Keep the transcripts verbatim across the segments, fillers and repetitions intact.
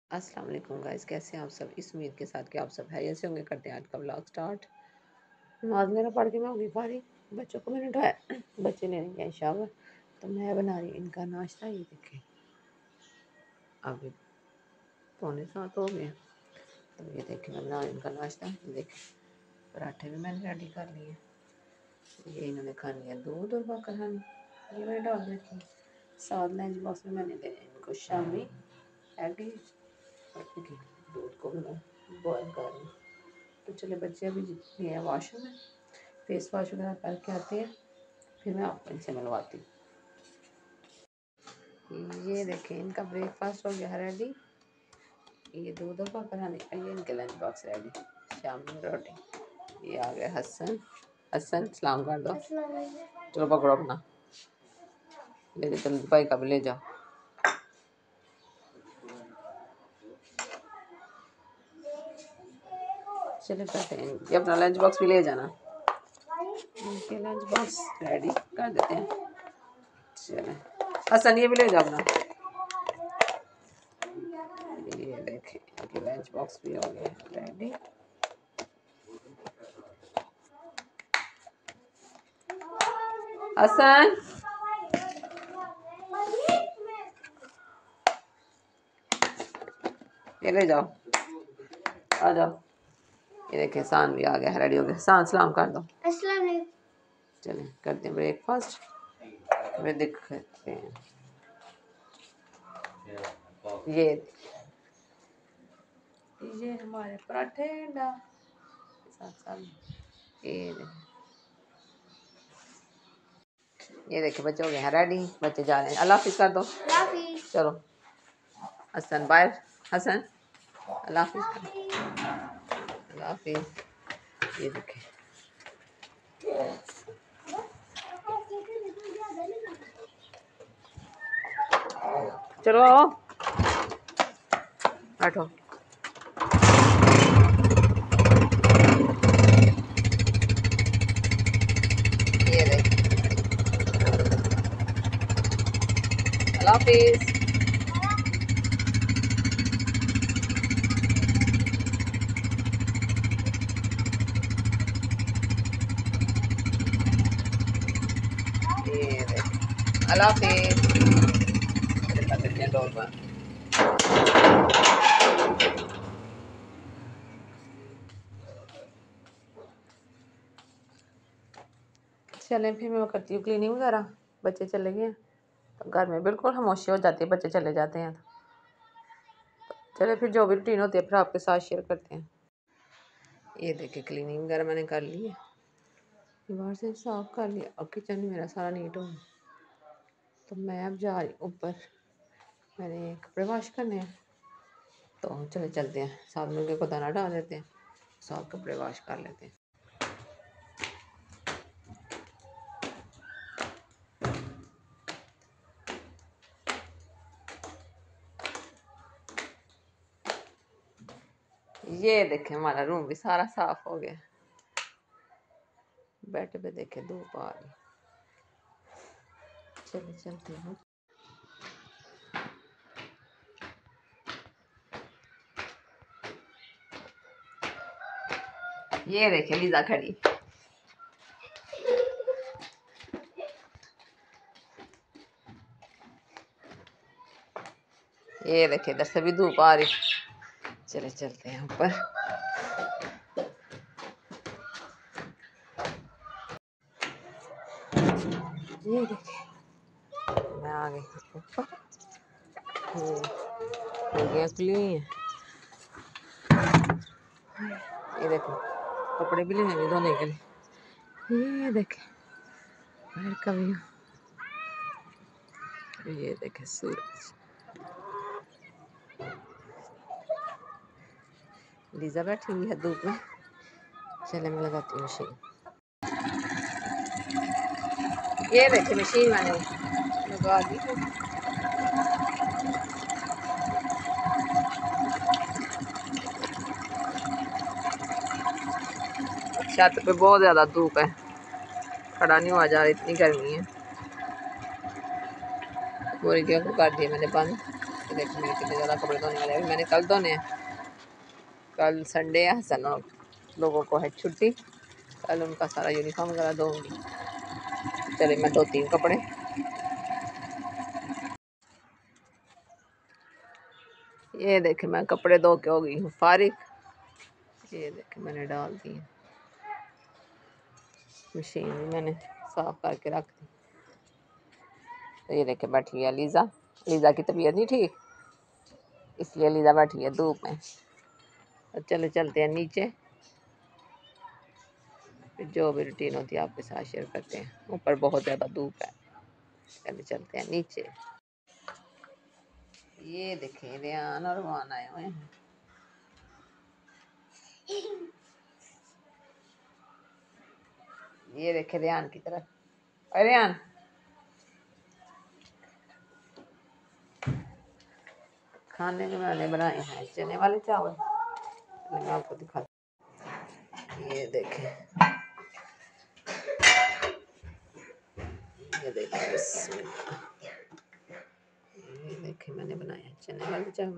अस्सलाम वालेकुम गाइस, कैसे हैं आप सब। इस उम्मीद के साथ कि आप सब हैरियत से होंगे। करते हैं आज का व्लॉग स्टार्ट। नमाज मेरा पढ़ के मैं होगी फारी। बच्चों को मैंने उठाया, बच्चे ले रहे हैं शावर, तो मैं बना रही हूँ इनका नाश्ता। ये देखें अभी पौने सात हो गए, तो ये देखें मैं बना रही हूँ इनका नाश्ता। ये देखें पराठे भी मैंने रेडी कर लिए। ये इन्होंने खानी है दूध और बाकर खानी, ये मैंने डाल रखी। साथ लंच बॉक्स में मैंने देना इनको शामी एग और दूध को मैं बॉयल कर रही हूँ। तो चले बच्चे अभी गए हैं वॉशरूम में, फेस वॉश वगैरह करके आते हैं, फिर मैं आपको इनसे मिलवाती हूँ। ये देखें इनका ब्रेकफास्ट हो गया है रेडी। ये दूध और पापड़ आने का, ये इनके लंच बॉक्स रेडी। शाम में रोटी। ये आ गया हसन। हसन सलाम कर दो। चलो पकड़ो अपना, ले जाओ जल्दी, भाई का भी ले जाओ। चले करते हैं, ये अपना लंच बॉक्स भी ले जाना। इनके लंच बॉक्स रेडी कर देते हैं। चले हसन ये भी ले जाओ अपना। ये देखें इनके लंच बॉक्स भी हो गए रेडी। हसन ये ले जाओ, आ जाओ। ये देखें सान भी आ गया है रेडी हो गया। सान सलाम कर दो। चलें करते हैं ब्रेकफास्ट, वे दिखते हैं। ये ये हमारे पराठे डा साथ साथ ये ये देखिए बच्चे हो गए हैं रेडी। बच्चे जा रहे हैं, अल्लाह हाफिज कर दो। चलो हसन बाय। हसन अल्लाह हाफिज, अल्लाह हाफिज। ये देखें चलो आओ बैठो। ये देखें अल्लाह हाफिज। अल्लाह हाफिज। डोर पर चलें फिर मैं करती हूँ क्लीनिंग वगैरह। बच्चे चले गए हैं तो घर में बिल्कुल खामोशी हो जाती है, बच्चे चले जाते हैं। तो चले फिर जो भी रूटीन होती है फिर आपके साथ शेयर करते हैं। ये देखिए क्लीनिंग वगैरह मैंने कर ली है, बाहर से साफ कर लिया और किचन मेरा सारा नीट हो गया। तो मैं अब जा रही ऊपर, मैंने कपड़े वॉश करने हैं। तो चले चलते हैं साथ में को दाना डाल देते हैं, साथ कपड़े वॉश कर लेते हैं। ये देखें हमारा रूम भी सारा साफ हो गया। बेड पे देखे धूप आ रही। चले चलते हैं। ये देखे लीजा खड़ी। ये देखे इधर से भी धूप आ रही। चले चलते हैं ऊपर। ये देखे मैं आ गई ऊपर। हो गया क्लीन। ये देखो कपड़े भी लेने धोने के लिए। ये देखे बाहर का व्यू। ये देखे सूरज। लीजा बैठी हुई है धूप में। चले मैं लगाती हूँ मशीन। ये देखे मशीन मैंने लगा दी। छत पे बहुत ज्यादा धूप है, खड़ा नहीं हुआ जा रहा, इतनी गर्मी है। मुर्गियों को कर दिया मैंने बंद। देखो मेरे कितने ज़्यादा कपड़े धोने वाले हैं। अभी मैंने कल धोने हैं, कल संडे है, हसन और लोगों को है छुट्टी, कल उनका सारा यूनिफॉर्म वगैरह धोऊंगी। चले मैं धोती हूँ कपड़े। ये देखे मैं कपड़े धो के हो गई हूँ फारिग। ये देखे मैंने डाल दिए, मशीन भी मैंने साफ करके रख दी। तो ये देखे बैठी है लीज़ा, लीज़ा की तबीयत नहीं ठीक, इसलिए लीज़ा बैठी है धूप में। तो चले चलते हैं नीचे, जो भी रूटीन होती है आपके साथ शेयर करते हैं। ऊपर बहुत ज़्यादा धूप है, चले चलते हैं नीचे। ये देखे रेहान और वान आए हुए हैं। ये देखे रेहान की तरफ, अरे रेहान खाने में मैंने बनाए हैं चने वाले चावल, मैं आपको दिखाती। ये देखे, ये देखे ये देखे मैंने बनाए हैं चने वाले चावल।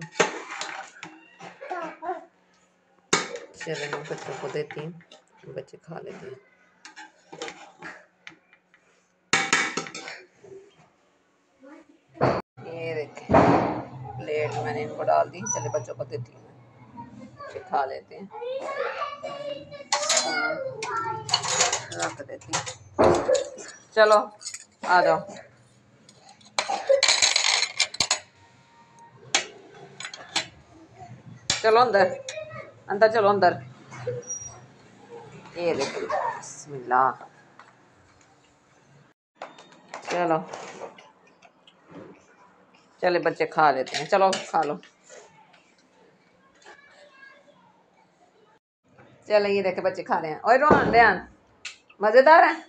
चलो मैं बच्चों को देती हूँ, बच्चे खा लेते हैं। ये देखे प्लेट मैंने इनको डाल दी, चले बच्चों को देती हूँ, बच्चे खा लेते हैं। रख देती हूँ, चलो आ जाओ। चलो अंदर, अंदर चलो अंदर। ये देखो बिस्मिल्लाह, चलो चले बच्चे खा लेते हैं, चलो खा लो। चलो ये देखे बच्चे खा रहे हैं। और रोहन रेहान मजेदार है,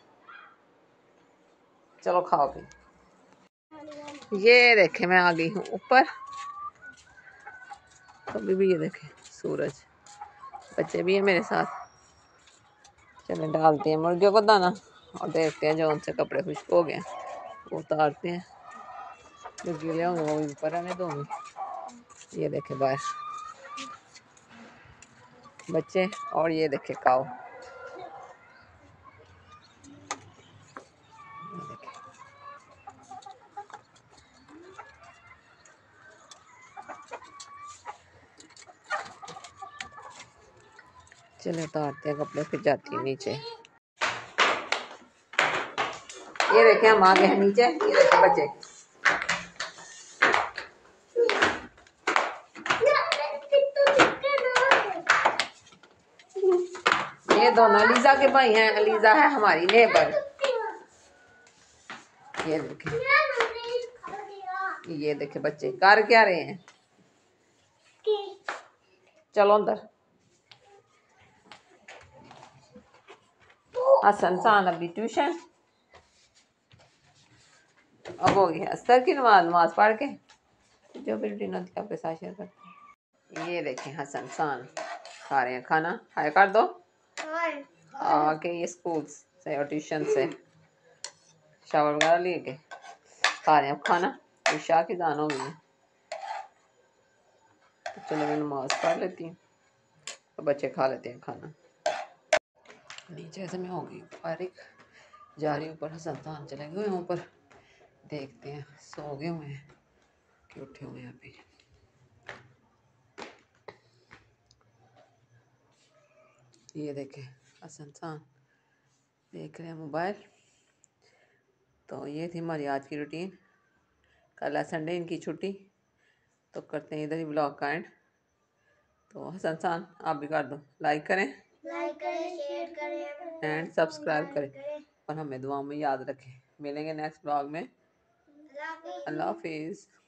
चलो खाओ फिर। ये देखे मैं आ गई हूँ ऊपर, अभी भी ये देखे सूरज, बच्चे भी है मेरे साथ। चले डालते हैं मुर्गियों को दाना और देखते हैं जो उनसे कपड़े खुश्क हो गए वो उतारते हैं, जो गीले होंगे वो ऊपर आने दूंगी। ये देखे बाहर बच्चे, और ये देखे काऊ। चले उतारते हैं कपड़े, फिर जाती है नीचे। ये देखे हम आ गए हैं नीचे, ये देखे बच्चे। ये दोनों लीजा के भाई हैं, लीजा है हमारी नेबर। ये देखे, ये देखे बच्चे कर क्या रहे हैं। चलो अंदर। हसन सान अभी ट्यूशन, अब हो गई अस्तर की नमाज, नमाज पढ़ के जो भी रूटीन होती है आपके साथ शेयर करते हैं। ये देखें हसन सान खा रहे हैं खाना, हाय कर दो। आके ये स्कूल से और ट्यूशन से शावर वगैरह लिए के खा रहे हैं अब खाना, ईशा की जान हो गई है। तो चलो मैं नमाज पढ़ लेती हूँ, तो बच्चे खा लेते हैं खाना। नीचे से मैं हो गई फारिग, जा रही ऊपर। हसन सान चले गए ऊपर, देखते हैं सो गए हुए हैं कि उठे हुए हैं अभी। ये देखे हसन सान देख रहे हैं मोबाइल। तो ये थी हमारी आज की रूटीन, कल है संडे, इनकी छुट्टी, तो करते हैं इधर ही ब्लॉग का एंड। तो हसन सान आप भी कर दो, लाइक करें, लाइक करें, शेयर करें एंड सब्सक्राइब करें और हमें दुआओं में याद रखें। मिलेंगे नेक्स्ट ब्लॉग में। अल्लाह हाफिज़। अल्लाह हाफिज़।